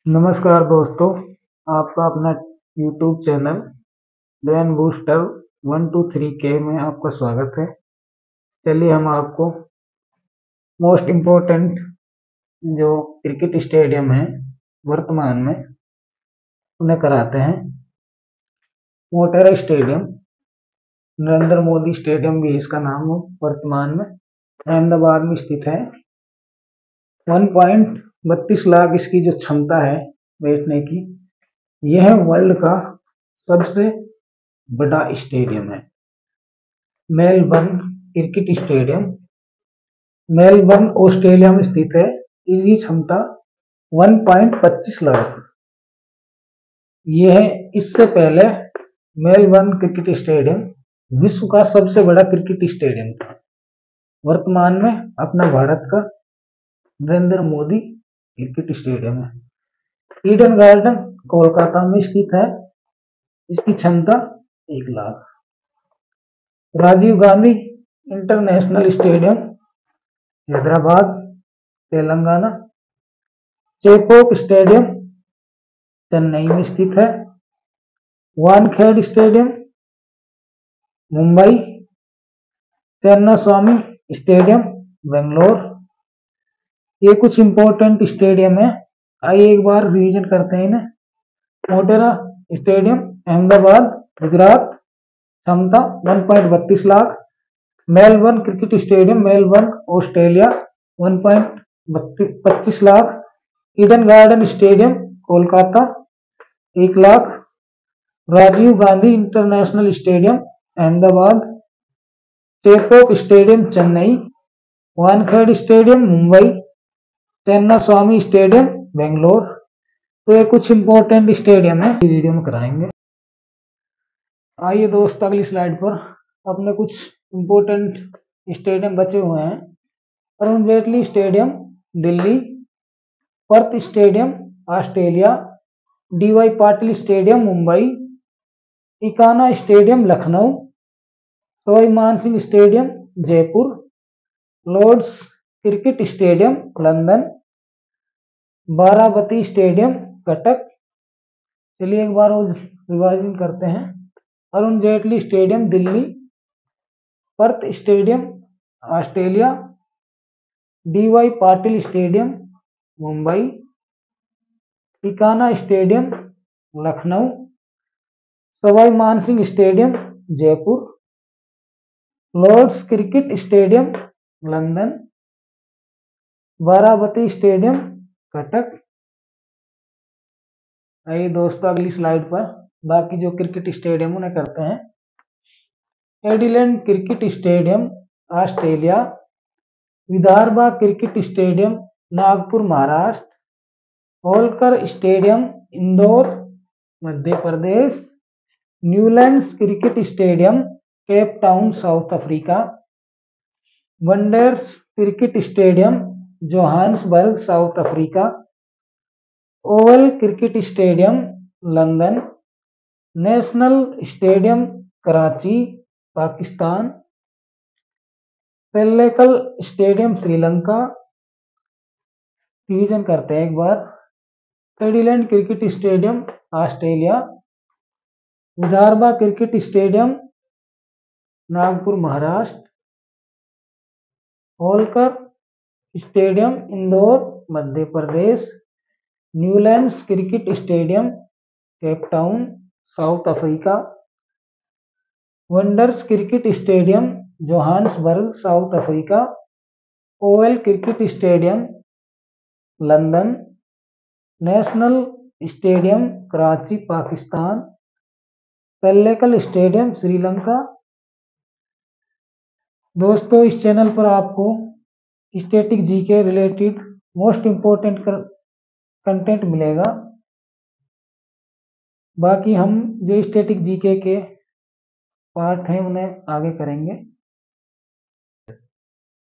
नमस्कार दोस्तों, आपका अपना YouTube चैनल ब्रेन बूस्टर 123 के में आपका स्वागत है। चलिए हम आपको मोस्ट इम्पोर्टेंट जो क्रिकेट स्टेडियम है वर्तमान में उन्हें कराते हैं। मोटेरा स्टेडियम, नरेंद्र मोदी स्टेडियम भी इसका नाम हो, वर्तमान में अहमदाबाद में स्थित है। 1.32 लाख इसकी जो क्षमता है बैठने की, यह वर्ल्ड का सबसे बड़ा स्टेडियम है। Melbourne cricket stadium Melbourne Australia में स्थित है। इसकी क्षमता 1.25 लाख। यह इससे पहले मेलबर्न क्रिकेट स्टेडियम विश्व का सबसे बड़ा क्रिकेट स्टेडियम था। वर्तमान में अपना भारत का नरेंद्र मोदी क्रिकेट स्टेडियम है। ईडन गार्डन कोलकाता में स्थित है। इसकी क्षमता 1 lakh. Rajiv Gandhi international stadium Hyderabad Telangana. Chepauk stadium Chennai में स्थित है। वानखेड़ स्टेडियम मुंबई। चन्नास्वामी स्टेडियम बेंगलोर। ये कुछ इंपॉर्टेंट स्टेडियम है, आइए एक बार रिवीजन करते हैं इन्हें। मोटेरा स्टेडियम अहमदाबाद गुजरात, क्षमता 1.32 lakh. Melbourne cricket stadium Melbourne Australia 1.25 lakh. Eden garden stadium Kolkata 1 lakh. Rajiv Gandhi international stadium Ahmedabad. Chepauk stadium Chennai. Wankhede stadium Mumbai. Chinnaswamy stadium Bangalore. तो ये कुछ इंपॉर्टेंट स्टेडियम है, वीडियो में कराएंगे। आइए दोस्त अगली स्लाइड पर अपने कुछ इंपॉर्टेंट स्टेडियम बचे हुए हैं। Arun Jaitley stadium Delhi. Perth stadium Australia. DY Patil stadium Mumbai. Ekana stadium Lucknow. Sawai Mansingh stadium Jaipur. Lord's cricket stadium London. Barabati stadium Cuttack. चलिए एक बार रिवाइजन करते हैं। Arun Jaitley stadium Delhi. Perth stadium Australia. DY Patil stadium Mumbai. Ekana stadium Lucknow. Sawai Mansingh stadium Jaipur. Lord's cricket stadium London. Barabati stadium Cuttack. आइए दोस्तों अगली स्लाइड पर बाकी जो क्रिकेट स्टेडियम उन्हें करते हैं। Adelaide cricket stadium Australia. Vidarbha cricket stadium Nagpur Maharashtra. Holkar stadium Indore Madhya Pradesh. Newlands cricket stadium Cape Town South Africa. Wanderers cricket stadium Johannesburg South Africa. Oval cricket stadium London. National stadium Karachi Pakistan. Pallekele stadium Sri Lanka. Revision करते हैं एक बार। Adelaide cricket stadium Australia. Vidarbha cricket stadium Nagpur Maharashtra. Holkar stadium Indore Madhya Pradesh. Newlands cricket stadium Cape Town South Africa. Wanderers cricket stadium Johannesburg South Africa. Oval cricket stadium London. National stadium Karachi Pakistan. Pallekele stadium Sri Lanka. दोस्तों इस channel पर आपको static GK related most important content मिलेगा। बाकी हम जो static GK के part हैं उन्हें आगे करेंगे।